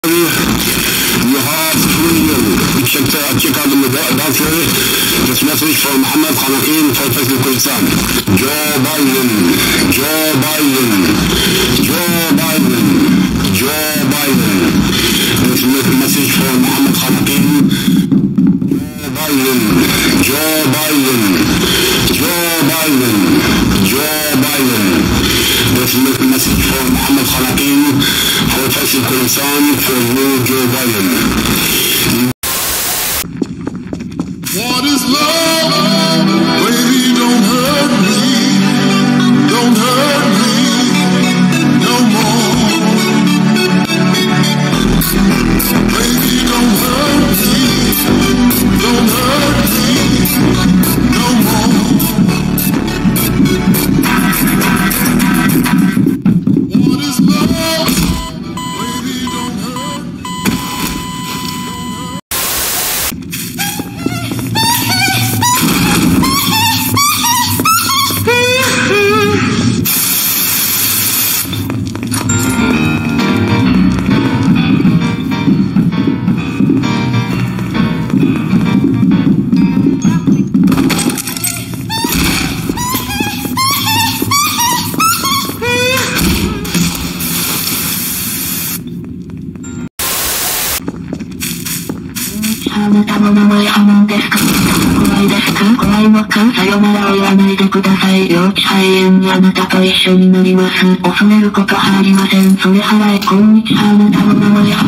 You have free check out the downstairs. This message from Mohammed Khanaqin for President Kurdistan. Joe Biden, Joe Biden, Joe Biden, Joe Biden. This message from Mohammed Khanaqin. Joe Biden, Joe Biden, Joe Biden, Joe Biden. This message from Mohammed Khanaqin for President Kurdistan for new Joe Biden. What is love? Baby, don't hurt me. Don't hurt me no more. Baby, don't hurt me. Don't hurt me no more. What is love? Baby, don't hurt me. あなたの名前は何ですか？怖いですか？怖いのか？さよならを言わないでください。幼稚肺炎にあなたと一緒になります。恐れることはありません。それ払え。こんにちは。あなたの名前は